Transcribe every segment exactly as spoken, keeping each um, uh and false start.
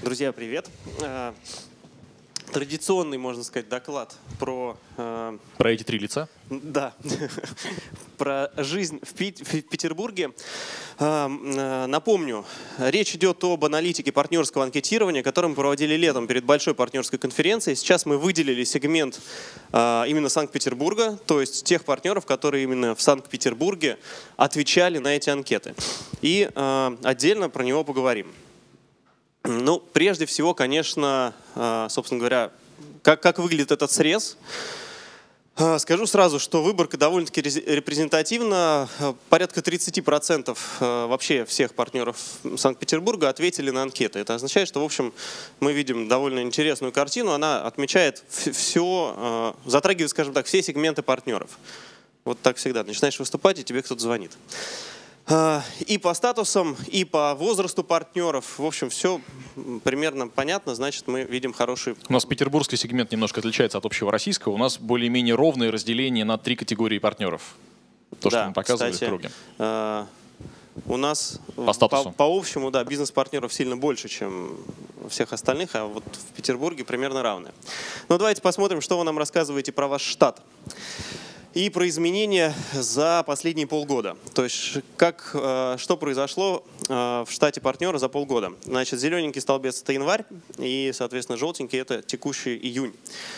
Друзья, привет. Традиционный, можно сказать, доклад про… Про эти три лица? Да, про жизнь в, Пит в Петербурге. Напомню, речь идет об аналитике партнерского анкетирования, которое мы проводили летом перед большой партнерской конференцией. Сейчас мы выделили сегмент именно Санкт-Петербурга, то есть тех партнеров, которые именно в Санкт-Петербурге отвечали на эти анкеты. И отдельно про него поговорим. Ну, прежде всего, конечно, собственно говоря, как, как выглядит этот срез. Скажу сразу, что выборка довольно-таки репрезентативна. Порядка тридцати процентов вообще всех партнеров Санкт-Петербурга ответили на анкеты. Это означает, что, в общем, мы видим довольно интересную картину. Она отмечает все, затрагивает, скажем так, все сегменты партнеров. Вот так всегда. Начинаешь выступать, и тебе кто-то звонит. И по статусам, и по возрасту партнеров. В общем, все примерно понятно, значит, мы видим хороший… У нас петербургский сегмент немножко отличается от общего российского. У нас более-менее ровное разделение на три категории партнеров. То, да, что мы показывали кстати, в круге. Э, у нас по, статусу. по, по общему, да, бизнес-партнеров сильно больше, чем всех остальных, а вот в Петербурге примерно равны. Ну, давайте посмотрим, что вы нам рассказываете про ваш штат. И про изменения за последние полгода. То есть, как, что произошло в штате партнера за полгода. Значит, зелененький столбец – это январь, и, соответственно, желтенький – это текущий июнь.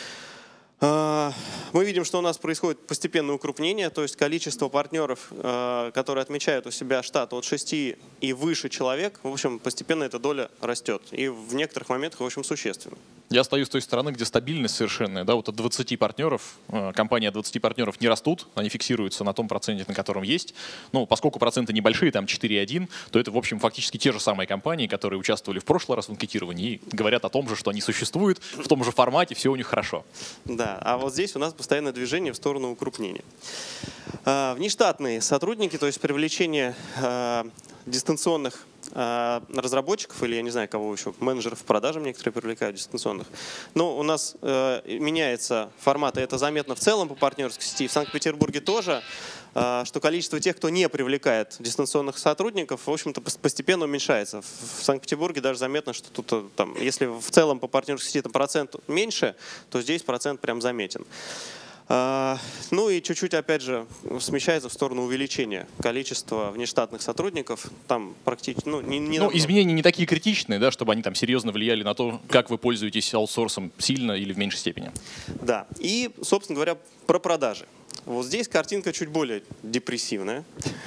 Мы видим, что у нас происходит постепенное укрупнение, то есть количество партнеров, которые отмечают у себя штат от шести и выше человек, в общем, постепенно эта доля растет. И в некоторых моментах, в общем, существенно. Я стою с той стороны, где стабильность совершенная. Да, вот от двадцати партнеров, компании от двадцати партнеров не растут, они фиксируются на том проценте, на котором есть. Ну, поскольку проценты небольшие, там четыре и один, то это, в общем, фактически те же самые компании, которые участвовали в прошлый раз в анкетировании и говорят о том же, что они существуют, в том же формате, все у них хорошо. Да, а вот здесь у нас постоянное движение в сторону укрупнения. Внештатные сотрудники, то есть привлечение дистанционных разработчиков, или я не знаю, кого еще, менеджеров по продажам некоторые привлекают дистанционных. Но у нас э, меняется формат, и это заметно в целом по партнерской сети. В Санкт-Петербурге тоже, э, что количество тех, кто не привлекает дистанционных сотрудников, в общем-то, постепенно уменьшается. В Санкт-Петербурге даже заметно, что тут, там, если в целом по партнерской сети там, процент меньше, то здесь процент прям заметен. Ну и чуть-чуть, опять же, смещается в сторону увеличения количества внештатных сотрудников. Там практически, ну, не, не ну, изменения не такие критичные, да, чтобы они там серьезно влияли на то, как вы пользуетесь аутсорсом сильно или в меньшей степени. Да, и, собственно говоря, про продажи. Вот здесь картинка чуть более депрессивная.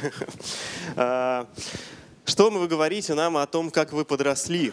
Что вы говорите нам о том, как вы подросли?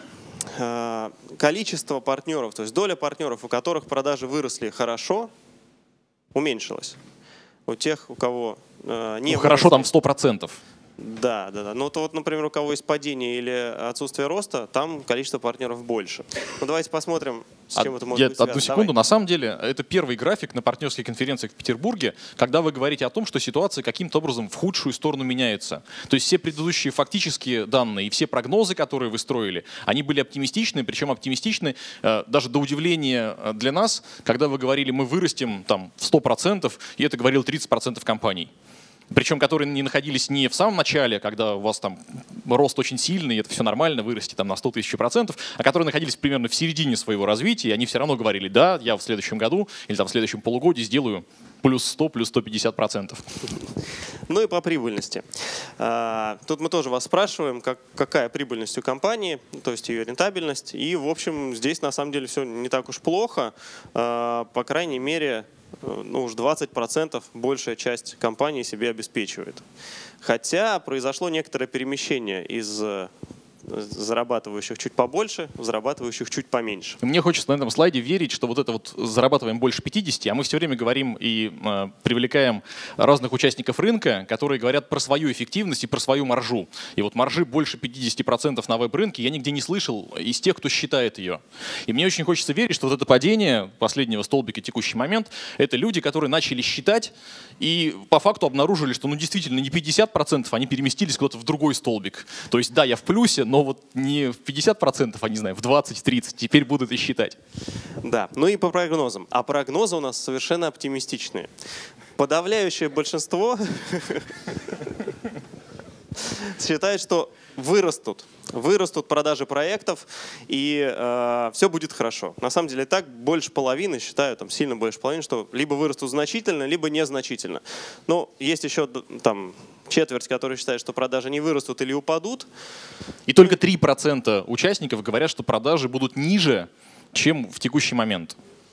Количество партнеров, то есть доля партнеров, у которых продажи выросли хорошо, уменьшилось. У тех, у кого э, не ну, хорошо, там сто процентов. Да, да, да. Ну, то вот, например, у кого есть падение или отсутствие роста, там количество партнеров больше. Ну, давайте посмотрим, с чем а, это может я, быть связано. Одну секунду. Давай. На самом деле, это первый график на партнерской конференции в Петербурге, когда вы говорите о том, что ситуация каким-то образом в худшую сторону меняется. То есть все предыдущие фактические данные и все прогнозы, которые вы строили, они были оптимистичны, причем оптимистичны э, даже до удивления для нас, когда вы говорили, мы вырастем там, в сто процентов, и это говорил тридцать процентов компаний. Причем которые не находились не в самом начале, когда у вас там рост очень сильный, и это все нормально, вырасти там на сто тысяч процентов, а которые находились примерно в середине своего развития, и они все равно говорили, да, я в следующем году или там в следующем полугодии сделаю плюс сто, плюс сто пятьдесят процентов. Ну и по прибыльности. Тут мы тоже вас спрашиваем, как, какая прибыльность у компании, то есть ее рентабельность. И, в общем, здесь на самом деле все не так уж плохо. По крайней мере, ну уж двадцать процентов большая часть компании себе обеспечивает. Хотя произошло некоторое перемещение из зарабатывающих чуть побольше, зарабатывающих чуть поменьше. Мне хочется на этом слайде верить, что вот это вот зарабатываем больше пятидесяти, а мы все время говорим и э, привлекаем разных участников рынка, которые говорят про свою эффективность и про свою маржу. И вот маржи больше пятидесяти процентов на веб-рынке я нигде не слышал из тех, кто считает ее. И мне очень хочется верить, что вот это падение последнего столбика текущий момент, это люди, которые начали считать и по факту обнаружили, что ну действительно не пятьдесят процентов, они переместились куда-то в другой столбик. То есть да, я в плюсе, но вот не в пятьдесят процентов, а не знаю, в двадцать-тридцать, теперь будут и считать. Да, ну и по прогнозам. А прогнозы у нас совершенно оптимистичные. Подавляющее большинство считают, что вырастут. Вырастут продажи проектов, и э, все будет хорошо. На самом деле так больше половины, считаю, там сильно больше половины, что либо вырастут значительно, либо незначительно. Но есть еще там четверть, которые считают, что продажи не вырастут или упадут. И только три процента участников говорят, что продажи будут ниже, чем в текущий момент.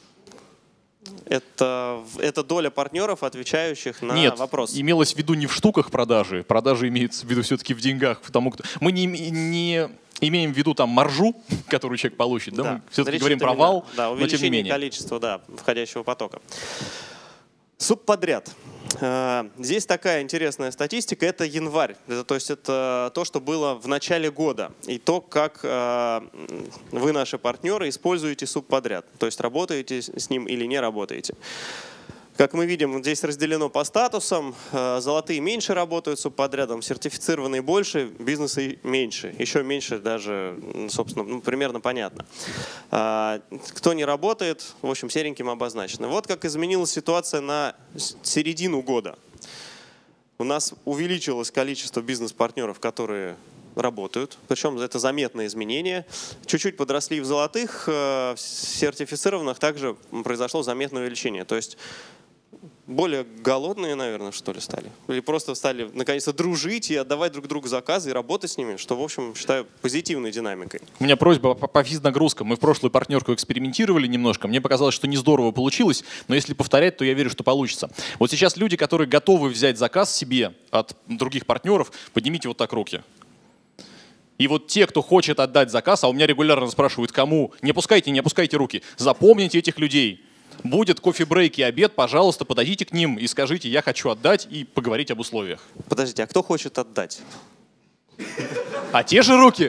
Это, это доля партнеров, отвечающих на Нет, вопрос. Нет, имелось в виду не в штуках продажи. Продажи имеются в виду все-таки в деньгах. Потому что мы не, не имеем в виду там маржу, которую человек получит. Да? Да. Мы все-таки говорим про вал, да, но тем не менее. Количества да, входящего потока. Субподряд. Здесь такая интересная статистика. Это январь. Это, то есть это то, что было в начале года. И то, как вы, наши партнеры, используете субподряд. То есть работаете с ним или не работаете. Как мы видим, здесь разделено по статусам. Золотые меньше работают субподрядом, сертифицированные больше, бизнесы меньше. Еще меньше даже, собственно, ну, примерно понятно. Кто не работает, в общем, сереньким обозначено. Вот как изменилась ситуация на середину года. У нас увеличилось количество бизнес-партнеров, которые работают, причем это заметное изменение. Чуть-чуть подросли в золотых, в сертифицированных также произошло заметное увеличение. То есть более голодные, наверное, что ли, стали. Или просто стали, наконец-то, дружить и отдавать друг другу заказы и работать с ними, что, в общем, считаю позитивной динамикой. У меня просьба по, по физнагрузкам. Мы в прошлую партнерку экспериментировали немножко. Мне показалось, что не здорово получилось, но если повторять, то я верю, что получится. Вот сейчас люди, которые готовы взять заказ себе от других партнеров, поднимите вот так руки. И вот те, кто хочет отдать заказ, а у меня регулярно спрашивают, кому, не опускайте, не опускайте руки, запомните этих людей. Будет кофе-брейк и обед, пожалуйста, подойдите к ним и скажите, я хочу отдать, и поговорить об условиях. Подождите, а кто хочет отдать? А те же руки?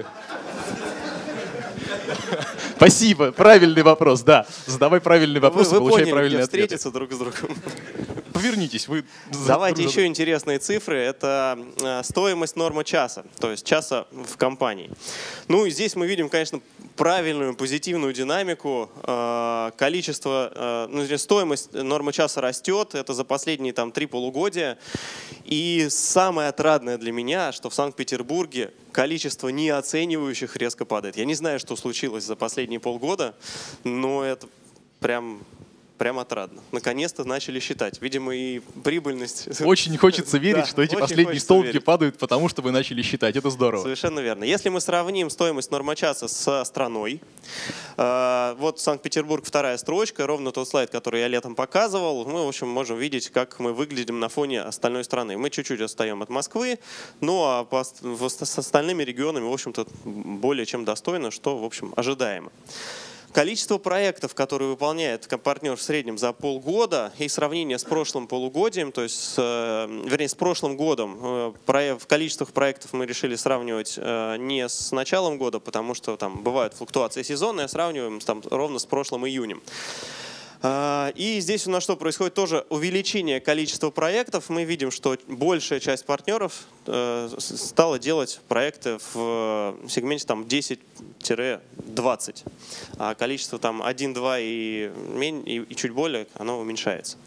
Спасибо, правильный вопрос, да. Задавай правильный вопрос, вы, вы получай поняли, правильный ответ. ответ. Встретиться друг с другом. Повернитесь. Вы... Давайте еще интересные цифры. Это стоимость нормы часа, то есть часа в компании. Ну и здесь мы видим, конечно, правильную, позитивную динамику. Количество, ну, стоимость нормы часа растет. Это за последние там три полугодия. И самое отрадное для меня, что в Санкт-Петербурге количество неоценивающих резко падает. Я не знаю, что случилось за последние полгода, но это прям... Прям отрадно. Наконец-то начали считать. Видимо, и прибыльность... Очень хочется верить, да, что эти последние столбики верить. падают, потому что вы начали считать. Это здорово. Совершенно верно. Если мы сравним стоимость нормочаса со страной, э, вот Санкт-Петербург, вторая строчка, ровно тот слайд, который я летом показывал, мы, в общем, можем видеть, как мы выглядим на фоне остальной страны. Мы чуть-чуть отстаем от Москвы, ну а по, с остальными регионами, в общем-то, более чем достойно, что, в общем, ожидаемо. Количество проектов, которые выполняет партнер в среднем за полгода, и сравнение с прошлым полугодием, то есть, с, вернее, с прошлым годом, в количествах проектов мы решили сравнивать не с началом года, потому что там бывают флуктуации сезонные, а сравниваем там, ровно с прошлым июнем. И здесь у нас что происходит? Тоже увеличение количества проектов. Мы видим, что большая часть партнеров стала делать проекты в сегменте там десять-двадцать. А количество там один-два и, и, и чуть более, оно уменьшается.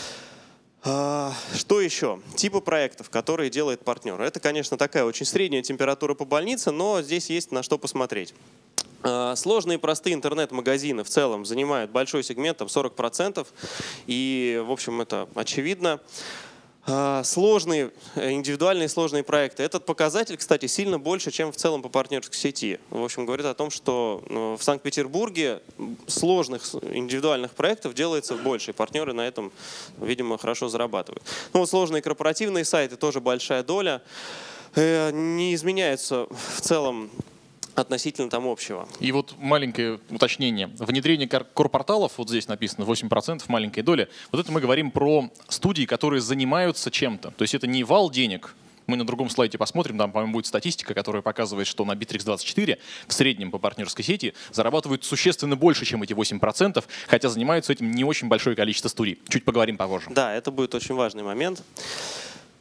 Что еще? Типы проектов, которые делает партнер. Это, конечно, такая очень средняя температура по больнице, но здесь есть на что посмотреть. Сложные и простые интернет-магазины в целом занимают большой сегмент, там сорок процентов, и, в общем, это очевидно. Сложные, индивидуальные сложные проекты. Этот показатель, кстати, сильно больше, чем в целом по партнерской сети. В общем, говорит о том, что в Санкт-Петербурге сложных индивидуальных проектов делается больше, и партнеры на этом, видимо, хорошо зарабатывают. Ну, вот сложные корпоративные сайты тоже большая доля. Не изменяется в целом относительно там общего. И вот маленькое уточнение. Внедрение корпорталов, вот здесь написано восемь процентов, маленькая доля. Вот это мы говорим про студии, которые занимаются чем-то. То есть это не вал денег. Мы на другом слайде посмотрим, там, по-моему, будет статистика, которая показывает, что на Битрикс двадцать четыре в среднем по партнерской сети зарабатывают существенно больше, чем эти восемь процентов, хотя занимаются этим не очень большое количество студий. Чуть поговорим попозже. Да, это будет очень важный момент.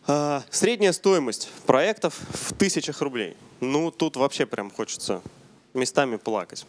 Средняя стоимость проектов в тысячах рублей. Ну, тут вообще прям хочется местами плакать.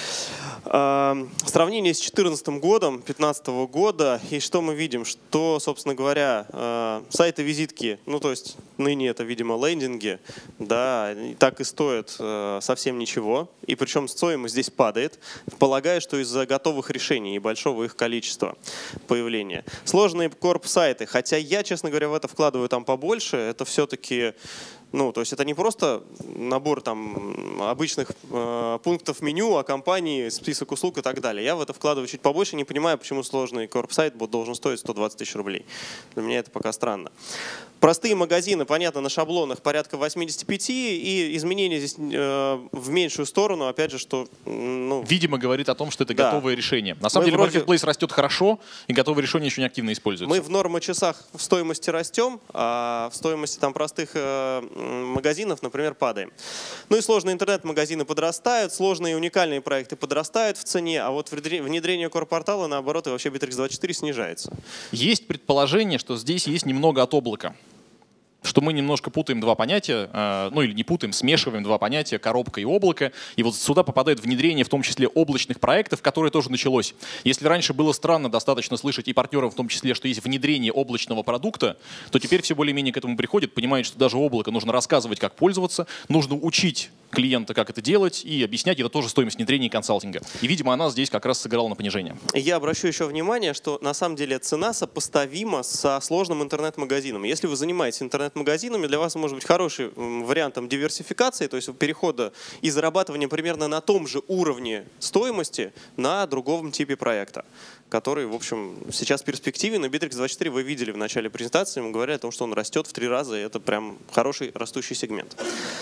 Сравнение с две тысячи четырнадцатым годом, две тысячи пятнадцатого года, и что мы видим? Что, собственно говоря, сайты-визитки, ну то есть ныне это, видимо, лендинги, да, так и стоят совсем ничего, и причем стоимость здесь падает, полагаю, что из-за готовых решений и большого их количества появления. Сложные корп-сайты, хотя я, честно говоря, в это вкладываю там побольше, это все-таки... Ну, то есть это не просто набор там обычных э, пунктов меню о компании, список услуг и так далее. Я в это вкладываю чуть побольше, не понимаю, почему сложный корп-сайт должен стоить сто двадцать тысяч рублей. Для меня это пока странно. Простые магазины, понятно, на шаблонах порядка восемьдесят пять, и изменения здесь э, в меньшую сторону, опять же, что... Ну, видимо, говорит о том, что это да. готовое решение. На самом мы деле вроде... Marketplace растет хорошо, и готовые решения еще не активно используются. Мы в нормочасах в стоимости растем, а в стоимости там простых э, магазинов, например, падаем. Ну и сложные интернет-магазины подрастают, сложные и уникальные проекты подрастают в цене, а вот внедрение корпортала, наоборот, и вообще Bittrex двадцать четыре снижается. Есть предположение, что здесь есть немного от облака. Что мы немножко путаем два понятия, ну или не путаем, смешиваем два понятия, коробка и облако. И вот сюда попадает внедрение, в том числе облачных проектов, которое тоже началось. Если раньше было странно достаточно слышать и партнерам в том числе, что есть внедрение облачного продукта, то теперь все более-менее к этому приходят, понимают, что даже облако нужно рассказывать, как пользоваться, нужно учить клиента, как это делать, и объяснять, это тоже стоимость внедрения и консалтинга. И, видимо, она здесь как раз сыграла на понижение. Я обращу еще внимание, что на самом деле цена сопоставима со сложным интернет-магазином. Если вы занимаетесь интернет-магазинами, для вас может быть хорошим вариантом диверсификации, то есть перехода и зарабатывания примерно на том же уровне стоимости на другом типе проекта, который, в общем, сейчас в перспективе. На Bittrex двадцать четыре вы видели в начале презентации, мы говорили о том, что он растет в три раза, и это прям хороший растущий сегмент.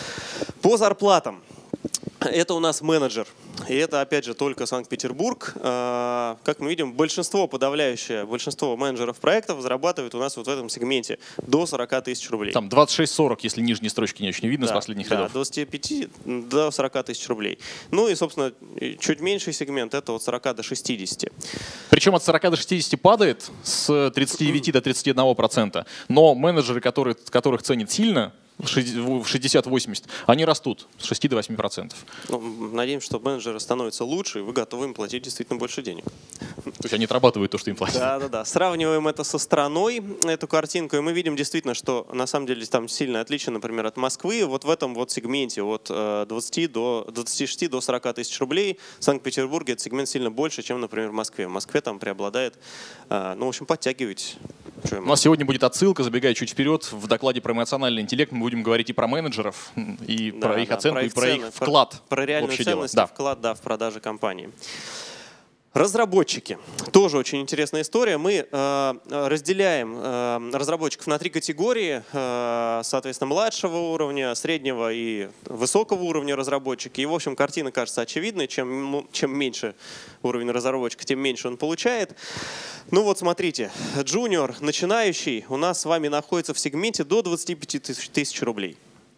По зарплатам. Это у нас менеджер. И это, опять же, только Санкт-Петербург. Как мы видим, большинство, подавляющее большинство менеджеров проектов зарабатывает у нас вот в этом сегменте до сорока тысяч рублей. Там двадцать шесть сорок, если нижние строчки не очень видно, да, с последних да, рядов. Да, двадцати пяти до сорока тысяч рублей. Ну и, собственно, чуть меньший сегмент – это от сорока до шестидесяти. Причем от сорока до шестидесяти падает с тридцати девяти до тридцати одного процента. Но менеджеры, которые, которых ценят сильно, в шестьдесят-восемьдесят, они растут с шести до восьми процентов. Ну, надеемся, что менеджеры становятся лучше, и вы готовы им платить действительно больше денег. То есть они отрабатывают то, что им платят. Да, да, да. Сравниваем это со страной, эту картинку, и мы видим действительно, что на самом деле там сильное отличие, например, от Москвы. Вот в этом вот сегменте от двадцати до двадцати шести до сорока тысяч рублей в Санкт-Петербурге этот сегмент сильно больше, чем, например, в Москве. В Москве там преобладает, ну, в общем, подтягивать. У нас сегодня будет отсылка, забегая чуть вперед, в докладе про эмоциональный интеллект мы будем говорить и про менеджеров, и да, про их да, оценку, про их и про цены, их вклад. Про, про реальную в ценность, да. вклад да, в продажи компании. Разработчики. Тоже очень интересная история. Мы э, разделяем э, разработчиков на три категории. Э, соответственно, младшего уровня, среднего и высокого уровня разработчики. И, в общем, картина кажется очевидной. Чем, чем меньше уровень разработчика, тем меньше он получает. Ну вот, смотрите. Джуниор, начинающий, у нас с вами находится в сегменте до двадцати пяти тысяч рублей.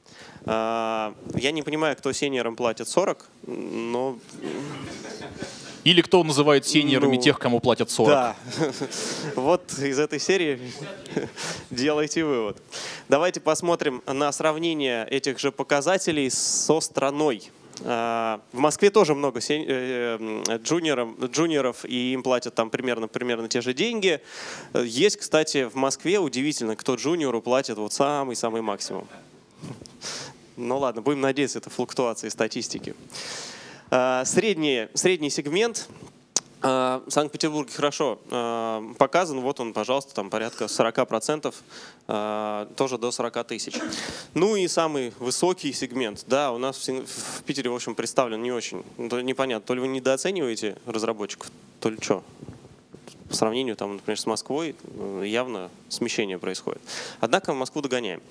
Э, я не понимаю, кто сеньорам платит сорок, но... Или кто называет сеньорами ну, тех, кому платят сорок. Да. Вот из этой серии делайте вывод. Давайте посмотрим на сравнение этих же показателей со страной. В Москве тоже много джуниоров, джуниоров, и им платят там примерно, примерно те же деньги. Есть, кстати, в Москве удивительно, кто джуниору платит вот самый-самый максимум. Ну ладно, будем надеяться, это флуктуации статистики. Средний, средний сегмент в Санкт-Петербурге хорошо показан. Вот он, пожалуйста, там порядка сорока процентов, тоже до сорока тысяч. Ну и самый высокий сегмент. Да, у нас в Питере, в общем, представлен не очень. Непонятно, то ли вы недооцениваете разработчиков, то ли что. По сравнению, там, например, с Москвой явно смещение происходит. Однако Москву догоняем.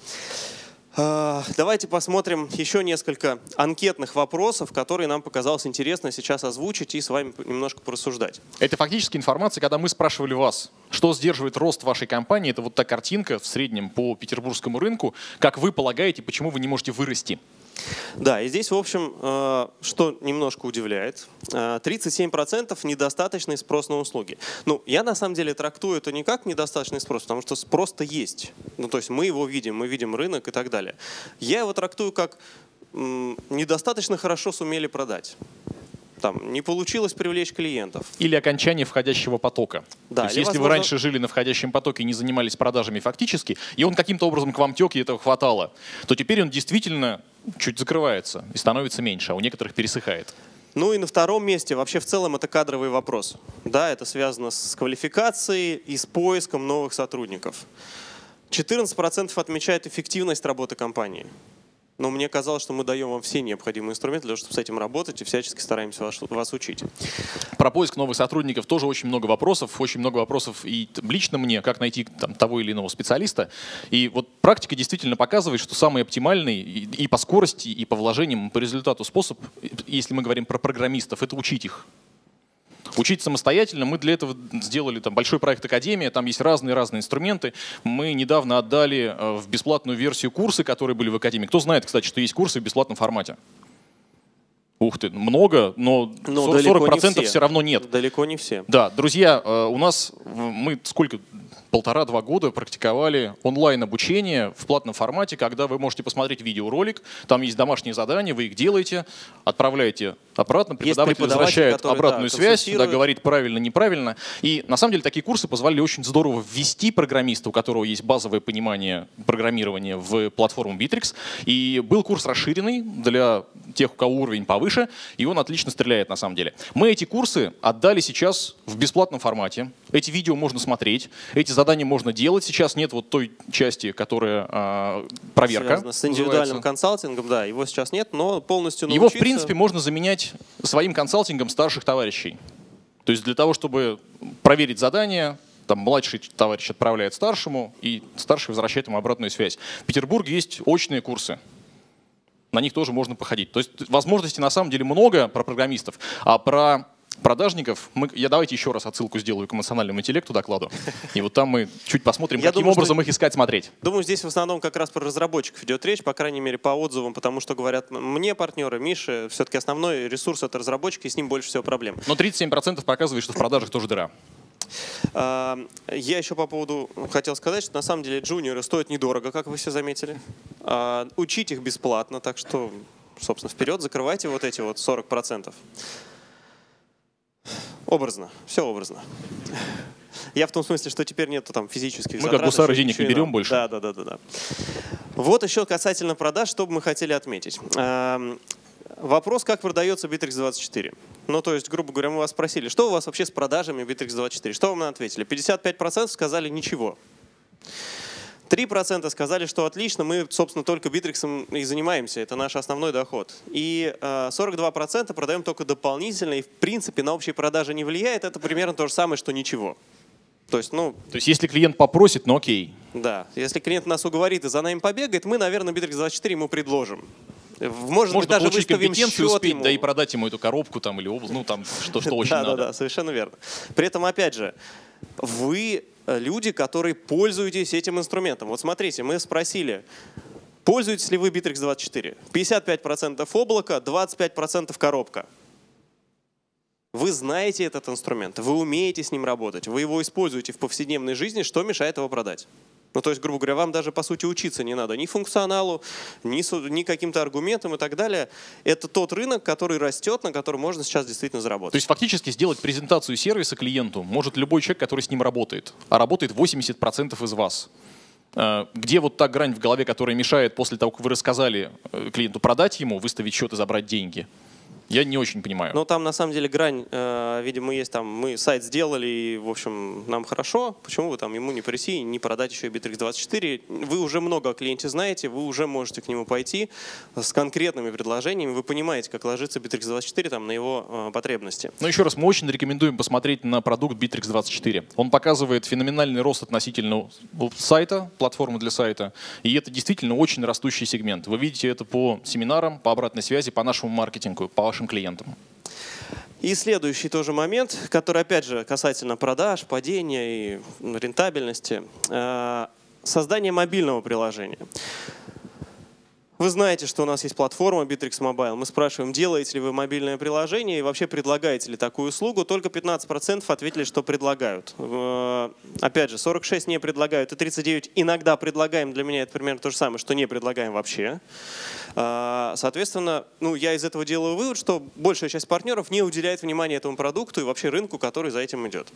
Давайте посмотрим еще несколько анкетных вопросов, которые нам показалось интересно сейчас озвучить и с вами немножко порассуждать. Это фактически информация, когда мы спрашивали вас, что сдерживает рост вашей компании. Это вот та картинка в среднем по петербургскому рынку. Как вы полагаете, почему вы не можете вырасти? Да, и здесь, в общем, что немножко удивляет, тридцать семь процентов недостаточный спрос на услуги. Ну, я на самом деле трактую это не как недостаточный спрос, потому что спрос-то есть. Ну, то есть мы его видим, мы видим рынок и так далее. Я его трактую как м, недостаточно хорошо сумели продать. Там, не получилось привлечь клиентов. Или окончание входящего потока. Да, То есть, или, если возможно... вы раньше жили на входящем потоке и не занимались продажами фактически, и он каким-то образом к вам тек, и этого хватало, то теперь он действительно чуть закрывается и становится меньше, а у некоторых пересыхает. Ну и на втором месте, вообще в целом, это кадровый вопрос. Да, это связано с квалификацией и с поиском новых сотрудников. четырнадцать процентов отмечают эффективность работы компании. Но мне казалось, что мы даем вам все необходимые инструменты для того, чтобы с этим работать, и всячески стараемся вас, вас учить. Про поиск новых сотрудников тоже очень много вопросов. Очень много вопросов и лично мне, как найти там, того или иного специалиста. И вот практика действительно показывает, что самый оптимальный и, и по скорости, и по вложениям, и по результату способ, если мы говорим про программистов, это учить их. Учить самостоятельно. Мы для этого сделали там большой проект «Академия», там есть разные-разные инструменты. Мы недавно отдали в бесплатную версию курсы, которые были в Академии. Кто знает, кстати, что есть курсы в бесплатном формате? Ух ты, много, но, но сорок процентов все. все равно нет. Далеко не все. Да, друзья, у нас мы сколько, полтора-два года практиковали онлайн-обучение в платном формате, когда вы можете посмотреть видеоролик, там есть домашние задания, вы их делаете, отправляете обратно, преподаватель возвращает который, обратную да, связь, да, говорит правильно, неправильно. И на самом деле такие курсы позволили очень здорово ввести программиста, у которого есть базовое понимание программирования, в платформу Bittrex. И был курс расширенный для тех, у кого уровень повыше, и он отлично стреляет на самом деле. Мы эти курсы отдали сейчас в бесплатном формате. Эти видео можно смотреть, эти задания можно делать. Сейчас нет вот той части, которая э, проверка. Связано с индивидуальным называется. консалтингом, да, его сейчас нет, но полностью научиться... Его, в принципе, можно заменять своим консалтингом старших товарищей. То есть для того, чтобы проверить задание, там младший товарищ отправляет старшему, и старший возвращает ему обратную связь. В Петербурге есть очные курсы. На них тоже можно походить. То есть возможностей на самом деле много про программистов, а про продажников, мы, я давайте еще раз отсылку сделаю к эмоциональному интеллекту докладу, и вот там мы чуть посмотрим, я каким думаю, образом что, их искать, смотреть. Думаю, здесь в основном как раз про разработчиков идет речь, по крайней мере по отзывам, потому что говорят мне партнеры, Мише, все-таки основной ресурс это разработчики, и с ним больше всего проблем. Но тридцать семь процентов показывает, что в продажах тоже дыра. Я еще по поводу хотел сказать, что на самом деле джуниоры стоят недорого, как вы все заметили. Учить их бесплатно, так что, собственно, вперед закрывайте вот эти вот сорок процентов. Образно, все образно. Я в том смысле, что теперь нету там физических мы затрат. Мы как гусары денег не берем больше. Да, да, да, да, да. Вот еще касательно продаж, что бы мы хотели отметить. Вопрос, как продается Bittrex двадцать четыре. Ну, то есть, грубо говоря, мы вас спросили, что у вас вообще с продажами Bittrex двадцать четыре? Что вам ответили? пятьдесят пять процентов сказали ничего. три процента сказали, что отлично, мы, собственно, только Bittrex и занимаемся, это наш основной доход. И сорок два процента продаем только дополнительно, и в принципе на общие продажи не влияет, это примерно то же самое, что ничего. То есть, ну, то есть если клиент попросит, ну окей. Да, если клиент нас уговорит и за нами побегает, мы, наверное, Bittrex двадцать четыре ему предложим. Может Можно быть, даже получить компетенцию, успеть, ему. Да и продать ему эту коробку там, или область, ну там что, что очень да, надо. Да, да, совершенно верно. При этом, опять же, вы люди, которые пользуетесь этим инструментом. Вот смотрите, мы спросили, пользуетесь ли вы Bittrex двадцать четыре? пятьдесят пять процентов облако, двадцать пять процентов коробка. Вы знаете этот инструмент, вы умеете с ним работать, вы его используете в повседневной жизни, что мешает его продать? Ну, то есть, грубо говоря, вам даже, по сути, учиться не надо ни функционалу, ни, ни каким-то аргументам и так далее. Это тот рынок, который растет, на котором можно сейчас действительно заработать. То есть, фактически, сделать презентацию сервиса клиенту может любой человек, который с ним работает. А работает восемьдесят процентов из вас. Где вот та грань в голове, которая мешает после того, как вы рассказали клиенту продать ему, выставить счет и забрать деньги? Я не очень понимаю. Ну, там на самом деле грань, э, видимо, есть там, мы сайт сделали, и, в общем, нам хорошо. Почему вы там ему не прийти и не продать еще и Bittrex двадцать четыре? Вы уже много о клиенте знаете, вы уже можете к нему пойти с конкретными предложениями, вы понимаете, как ложится Bittrex двадцать четыре там, на его э, потребности. Но еще раз, мы очень рекомендуем посмотреть на продукт Bittrex двадцать четыре. Он показывает феноменальный рост относительно сайта, платформы для сайта, и это действительно очень растущий сегмент. Вы видите это по семинарам, по обратной связи, по нашему маркетингу, по вашим клиентам. И следующий тоже момент, который опять же касательно продаж, падения и рентабельности. Создание мобильного приложения. Вы знаете, что у нас есть платформа Bittrex Mobile. Мы спрашиваем, делаете ли вы мобильное приложение и вообще предлагаете ли такую услугу. Только пятнадцать процентов ответили, что предлагают. Опять же, сорок шесть не предлагают и тридцать девять иногда предлагаем. Для меня это примерно то же самое, что не предлагаем вообще. Соответственно, ну, я из этого делаю вывод, что большая часть партнеров не уделяет внимания этому продукту и вообще рынку, который за этим идет.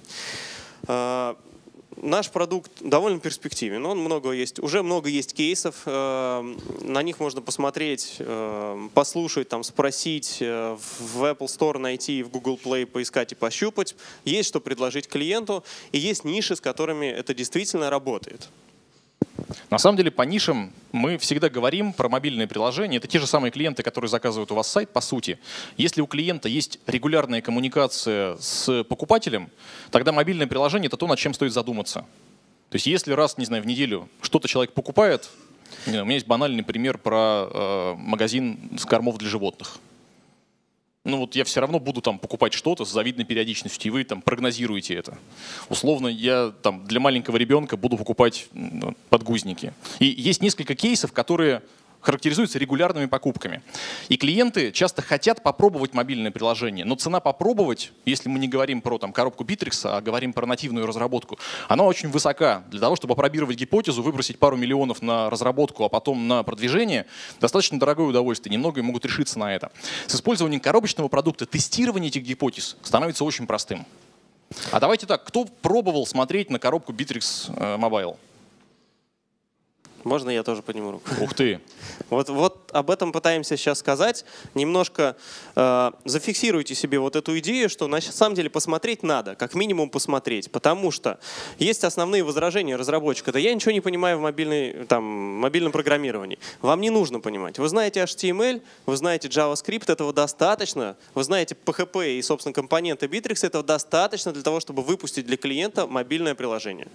Наш продукт довольно перспективен, он много есть, уже много есть кейсов, на них можно посмотреть, послушать, там, спросить, в Apple Store найти, в Google Play поискать и пощупать. Есть что предложить клиенту, и есть ниши, с которыми это действительно работает. На самом деле, по нишам мы всегда говорим про мобильные приложения. Это те же самые клиенты, которые заказывают у вас сайт, по сути. Если у клиента есть регулярная коммуникация с покупателем, тогда мобильное приложение — это то, над чем стоит задуматься. То есть если раз, не знаю, в неделю что-то человек покупает, у меня есть банальный пример про э, магазин с кормов для животных. Ну вот я все равно буду там покупать что-то с завидной периодичностью, и вы там прогнозируете это. Условно, я там для маленького ребенка буду покупать подгузники. И есть несколько кейсов, которые характеризуются регулярными покупками. И клиенты часто хотят попробовать мобильное приложение, но цена попробовать, если мы не говорим про там, коробку Bittrex, а говорим про нативную разработку, она очень высока. Для того, чтобы опробировать гипотезу, выбросить пару миллионов на разработку, а потом на продвижение, достаточно дорогое удовольствие. Немногие могут решиться на это. С использованием коробочного продукта тестирование этих гипотез становится очень простым. А давайте так, кто пробовал смотреть на коробку Bittrex Mobile? Можно я тоже подниму руку? Ух ты! Вот, вот об этом пытаемся сейчас сказать. Немножко э, зафиксируйте себе вот эту идею, что на самом деле посмотреть надо, как минимум посмотреть. Потому что есть основные возражения разработчика. Да я ничего не понимаю в мобильной, там, мобильном программировании. Вам не нужно понимать. Вы знаете эйч ти эм эль, вы знаете JavaScript, этого достаточно. Вы знаете пи эйч пи и, собственно, компоненты Bittrex, этого достаточно для того, чтобы выпустить для клиента мобильное приложение.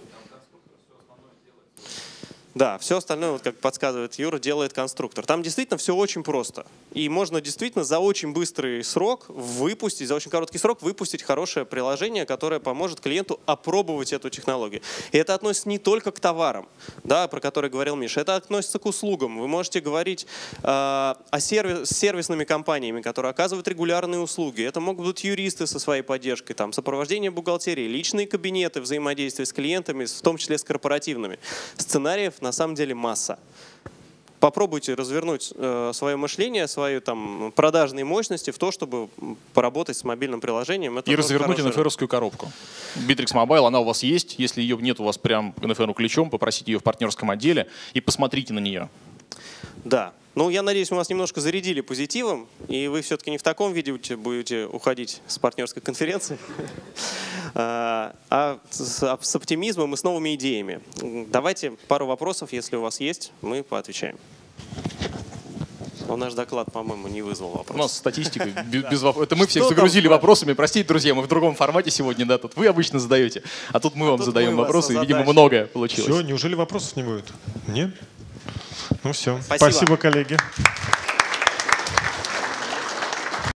Да, все остальное, вот как подсказывает Юра, делает конструктор. Там действительно все очень просто. И можно действительно за очень быстрый срок выпустить, за очень короткий срок выпустить хорошее приложение, которое поможет клиенту опробовать эту технологию. И это относится не только к товарам, да, про которые говорил Миша, это относится к услугам. Вы можете говорить э, о сервис, с сервисными компаниями, которые оказывают регулярные услуги. Это могут быть юристы со своей поддержкой, там, сопровождение бухгалтерии, личные кабинеты, взаимодействие с клиентами, в том числе с корпоративными. Сценариев на самом деле масса. Попробуйте развернуть э, свое мышление, свои там, продажные мощности в то, чтобы поработать с мобильным приложением. Это и развернуть эн эф эр-овскую коробку. Bittrex Mobile, она у вас есть. Если ее нет у вас прям эн эф эр ключом, попросите ее в партнерском отделе и посмотрите на нее. Да. Ну, я надеюсь, мы вас немножко зарядили позитивом, и вы все-таки не в таком виде будете уходить с партнерской конференции, а с оптимизмом и с новыми идеями. Давайте пару вопросов, если у вас есть, мы поотвечаем. Но наш доклад, по-моему, не вызвал вопросов. У нас статистика без вопросов. Это мы всех загрузили вопросами. Простите, друзья, мы в другом формате сегодня, да, тут вы обычно задаете, а тут мы вам задаем вопросы, и, видимо, многое получилось. Все, неужели вопросов не будет? Нет? Ну все. Спасибо, Спасибо, коллеги.